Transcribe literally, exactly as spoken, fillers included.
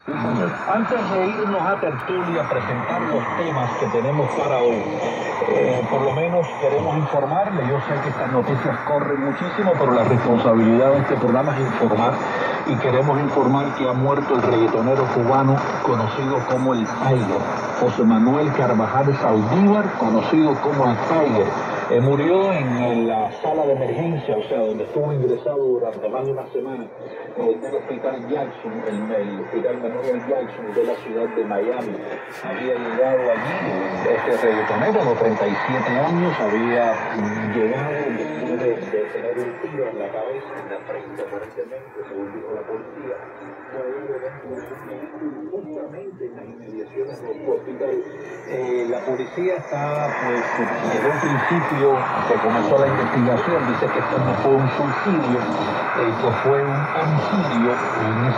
Antes de irnos a tertulia a presentar los temas que tenemos para hoy, eh, por lo menos queremos informarle. Yo sé que estas noticias corren muchísimo, pero la responsabilidad de este programa es informar, y queremos informar que ha muerto el reggaetonero cubano conocido como el Tiger, José Manuel Carvajal Saldívar, conocido como el Tiger. Eh, murió en la sala de emergencia, o sea, donde estuvo ingresado durante más de una semana, eh, del hospital Jackson, el, el hospital Memorial Jackson de la ciudad de Miami. Había llegado allí, este reggaetonero de treinta y siete años, había mm, llegado después de, de tener un tiro en la cabeza, en la frente, aparentemente, según dijo la policía. Fue herido dentro de su vehículo, justamente en las inmediaciones del hospital. Eh, la policía está, pues, desde un principio que comenzó la investigación, dice que esto no fue un suicidio, eh, que fue un homicidio.